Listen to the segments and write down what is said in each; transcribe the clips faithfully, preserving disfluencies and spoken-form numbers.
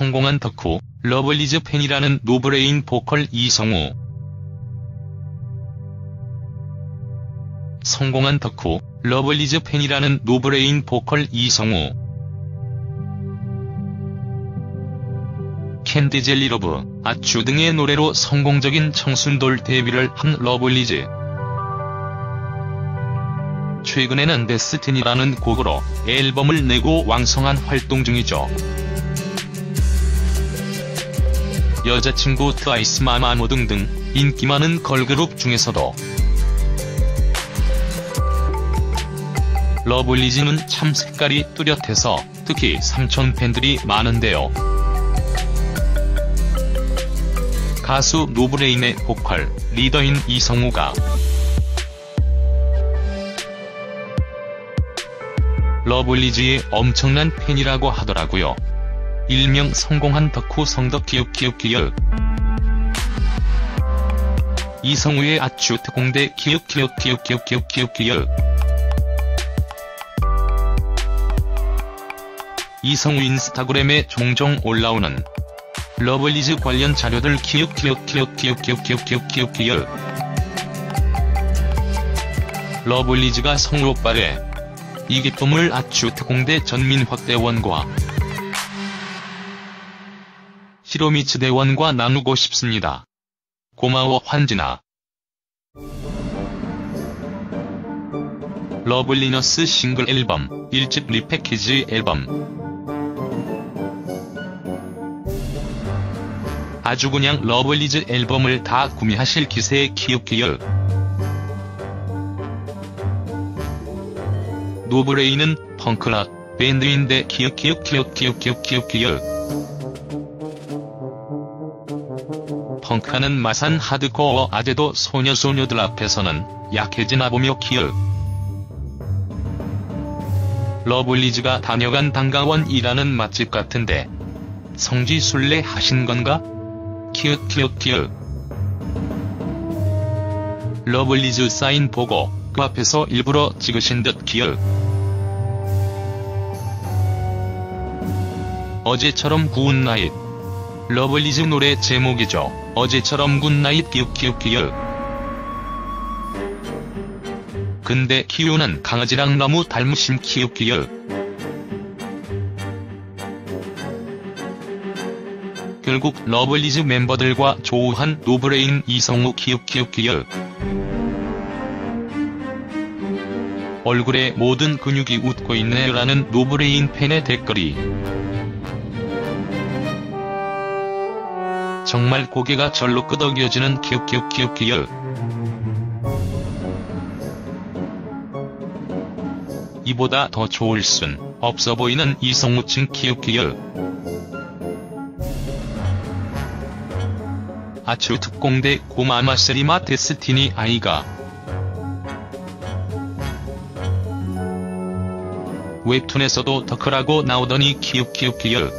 성공한 덕후, 러블리즈 팬이라는 노브레인 보컬 이성우. 성공한 덕후, 러블리즈 팬이라는 노브레인 보컬 이성우. 캔디 젤리 러브, 아츄 등의 노래로 성공적인 청순돌 데뷔를 한 러블리즈. 최근에는 데스티니라는 곡으로 앨범을 내고 왕성한 활동 중이죠. 여자친구 트와이스, 마마무 등등 인기 많은 걸그룹 중에서도 러블리즈는 참 색깔이 뚜렷해서 특히 삼촌 팬들이 많은데요. 가수 노브레인의 보컬, 리더인 이성우가 러블리즈의 엄청난 팬이라고 하더라고요. 일명 성공한 덕후 성덕 기윽기윽기역. 이성우의 아츄 특공대 기윽기윽기윽기윽기윽기역. 이성우 인스타그램에 종종 올라오는 러블리즈 관련 자료들 기윽기윽기윽기윽기윽기윽기역. 러블리즈가 성우 오빠래. 이 기쁨을 아츄 특공대 전민확대원과 히로미츠 대원과 나누고 싶습니다. 고마워 환진아. 러블리너스 싱글 앨범, 일 집 리패키지 앨범. 아주 그냥 러블리즈 앨범을 다 구매하실 기세의 기윽기역. 노브레인은 펑크락 밴드인데 기윽기윽기윽기윽기윽기역. 펑크하는 마산 하드코어 아재도 소녀소녀들 앞에서는 약해지나 보며 기역. 러블리즈가 다녀간 단가원이라는 맛집 같은데 성지순례 하신 건가? 기윽기윽기역. 러블리즈 사인 보고 그 앞에서 일부러 찍으신 듯 기역. 어제처럼 굿나잇. 러블리즈 노래 제목이죠. 어제처럼 굿나잇 기윽기윽기역. 근데 키우는 강아지랑 너무 닮으심 기윽기역. 결국 러블리즈 멤버들과 조우한 노브레인 이성우 기윽기윽기역. 얼굴에 모든 근육이 웃고 있네요라는 노브레인 팬의 댓글이 정말 고개가 절로 끄덕여지는 기윽기윽기윽기역. 이보다 더 좋을 순 없어 보이는 이성우 칭 기윽기역. 아츄 특공대 고마마 세리마 데스티니 아이가. 웹툰에서도 덕후라고 나오더니 기윽기윽기역.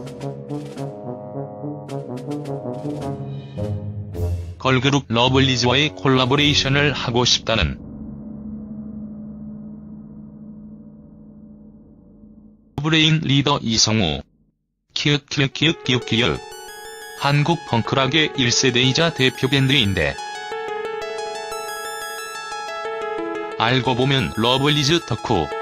걸그룹 러블리즈와의 콜라보레이션을 하고 싶다는 노브레인 리더 이성우. 기윽기윽기윽기역. 한국 펑크락의 일 세대이자 대표 밴드인데 알고 보면 러블리즈 덕후,